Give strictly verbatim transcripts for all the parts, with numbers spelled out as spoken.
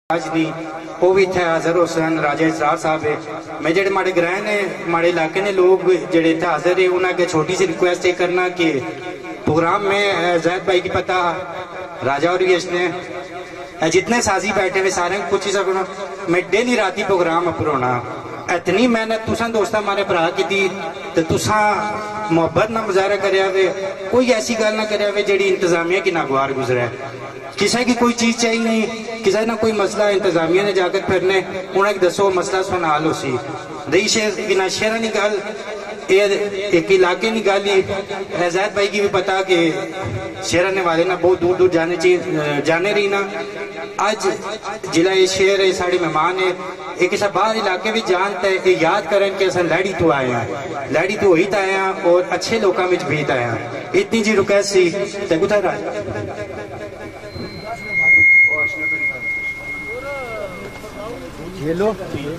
آج دی وہ بھی تھے حاضر حسین راجہ اسرار صاحب ہے میں جڑے ماڑے گرائے نے ماڑے علاقے نے لوگ جڑے تھے حاضر ہے انہاں کے چھوٹی سی ریکویسٹ یہ کرنا کہ پروگرام میں زید بھائی کی پتہ راجہ اور ویش نے جتنے سازی بیٹھے ہوئے سارے کچھ ہی سکنا میں ڈیلی راتی پروگرام اپر ہونا اتنی محنت تساں دوستاں مارے برا کی دی تو تساں محبت نہ مظاہرہ کریا ہوئے کوئی ایسی گل نہ کریا ہوئے جڑی انتظامیہ کی ناگوار گزرے کسی کی کوئی چیز چاہیے نہیں کسی نہ کوئی مسئلہ انتظامیہ نے جا کر پھرنے انہیں ایک دسو مسئلہ سونا حال ہو سی دئی شیر بنا شیرہ نہیں گل ایک علاقے نہیں گالی زید بھائی کی بھی پتا کہ شیرہ والے نا بہت دور دور جانے جانے رہی نا آج جلہ یہ شیر ہے ساڑی مہمان ہے ایک ایسا باہر علاقے بھی جانتا ہے کہ یاد کریں کہ ایسا لیڈی تو آئے ہیں لیڈی تو ہوئی تا آئے ہیں اور اچھے لوکاں میں بھی تا آئے ہیں اتنی جی رکیس سی تیکو تھا راج Hello.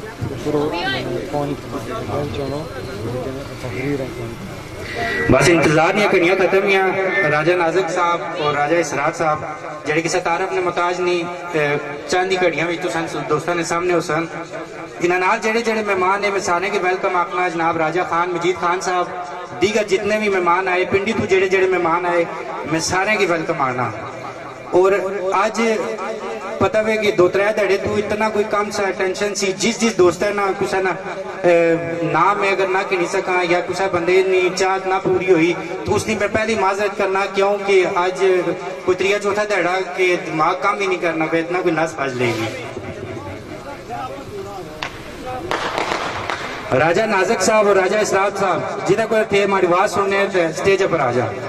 بس انتظار نہیں کنیا ختم یا راجہ نازک صاحب اور راجہ اسرار صاحب جڑے کسی تعارف نے محتاج نہیں چاندی کڑیاں بھی تو دوستان نے سامنے ہو سن انہاں نال جڑے جڑے مہمان ہیں میں سارے کے ویلکم آکھنا جناب راجہ خان مجید خان صاحب دیگر جتنے بھی مہمان آئے پنڈی تو جڑے جڑے مہمان آئے میں سارے کی ویلکم آنا اور آج پتہ ہے کہ دو ترے دڑے تو اتنا کوئی کم سا ٹینشن سی جس جس دوست ہے نا کسا نا نام میں اگر نہ کنی سکا یا کسا بندے نہیں چاہت نہ پوری ہوئی تو اس نے میں پہلی معذرت کرنا کیوں کہ آج کوئی تریا چوتھا دڑا کہ دماغ کام ہی نہیں کرنا پہ اتنا کوئی نس بھاج لے گی راجہ نازک صاحب اور راجہ اسرار صاحب جنہیں کوئی تھے ہماری آواز سننے تھے سٹیج پر آ جا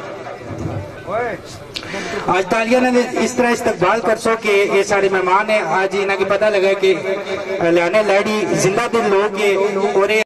آج تالیہ نے اس طرح استقبال کر سو کہ یہ سارے مہمان ہیں آج انہاں کی پتہ لگا کہ لیانے لیڈی زندہ دل لوگ اور